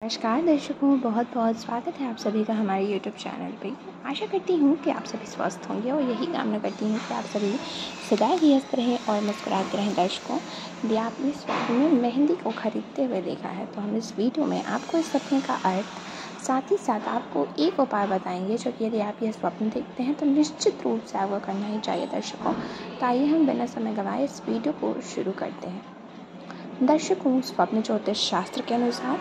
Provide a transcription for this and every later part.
नमस्कार दर्शकों, बहुत बहुत स्वागत है आप सभी का हमारे YouTube चैनल पे। आशा करती हूँ कि आप सभी स्वस्थ होंगे और यही कामना करती हूँ कि आप सभी सदा ही हंसते रहें और मुस्कुराते रहें। दर्शकों, यदि आपने इस सपने में मेहंदी को खरीदते हुए देखा है तो हम इस वीडियो में आपको इस सपने का अर्थ, साथ ही साथ आपको एक उपाय बताएंगे जो कि यदि आप यह स्वप्न देखते हैं तो निश्चित रूप से आपको करना ही चाहिए। दर्शकों, तो आइए हम बिना समय गंवाए इस वीडियो को शुरू करते हैं। दर्शकों, स्वप्न ज्योतिष शास्त्र के अनुसार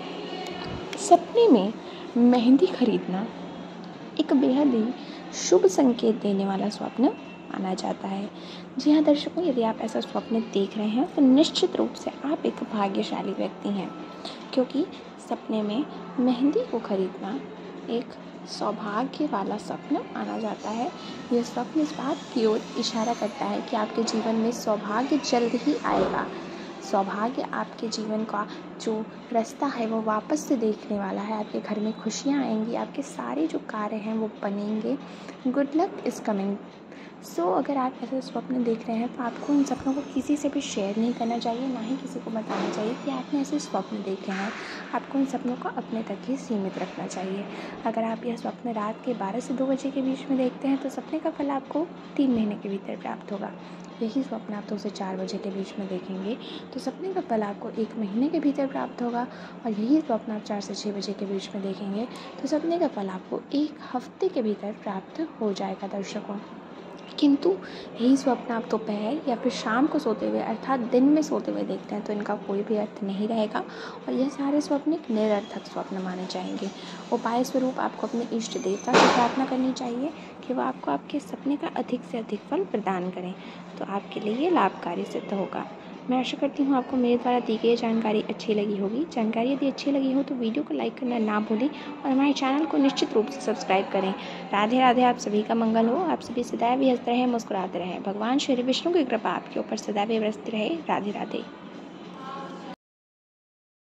सपने में मेहंदी खरीदना एक बेहद ही शुभ संकेत देने वाला स्वप्न माना जाता है। जी हाँ दर्शकों, यदि आप ऐसा स्वप्न देख रहे हैं तो निश्चित रूप से आप एक भाग्यशाली व्यक्ति हैं, क्योंकि सपने में मेहंदी को खरीदना एक सौभाग्य वाला स्वप्न माना जाता है। यह स्वप्न इस बात की ओर इशारा करता है कि आपके जीवन में सौभाग्य जल्द ही आएगा। सौभाग्य आपके जीवन का जो रास्ता है वो वापस से देखने वाला है। आपके घर में खुशियाँ आएंगी, आपके सारे जो कार्य हैं वो बनेंगे। Good luck is coming. So अगर आप ऐसे स्वप्न देख रहे हैं तो आपको इन सपनों को किसी से भी शेयर नहीं करना चाहिए, ना ही किसी को बताना चाहिए कि आपने ऐसे स्वप्न देखे हैं। आपको इन सपनों को अपने तक ही सीमित रखना चाहिए। अगर आप यह स्वप्न रात के 12 से 2 बजे के बीच में देखते हैं तो सपने का फल आपको 3 महीने के भीतर प्राप्त होगा। यही स्वप्न आप 2 से 4 बजे के बीच में देखेंगे तो सपने का फल आपको 1 महीने के भीतर प्राप्त होगा। और यही स्वप्न आप 4 से 6 बजे के बीच में देखेंगे तो सपने का फल आपको 1 हफ्ते के भीतर प्राप्त हो जाएगा। दर्शकों, किंतु यही स्वप्न आप दोपहर या फिर शाम को सोते हुए अर्थात दिन में सोते हुए देखते हैं तो इनका कोई भी अर्थ नहीं रहेगा और यह सारे स्वप्न एक निरर्थक स्वप्न माने जाएंगे। उपाय स्वरूप आपको अपने इष्ट देवता से प्रार्थना करनी चाहिए कि वह आपको आपके सपने का अधिक से अधिक फल प्रदान करें, तो आपके लिए लाभकारी सिद्ध होगा। मैं आशा करती हूँ आपको मेरे द्वारा दी गई जानकारी अच्छी लगी होगी। जानकारी यदि अच्छी लगी हो तो वीडियो को लाइक करना ना भूलें और हमारे चैनल को निश्चित रूप से सब्सक्राइब करें। राधे राधे। आप सभी का मंगल हो, आप सभी सदैव हंसते रहें, मुस्कुराते रहें। भगवान श्री विष्णु की कृपा आपके ऊपर सदैव बरसती रहे। राधे राधे।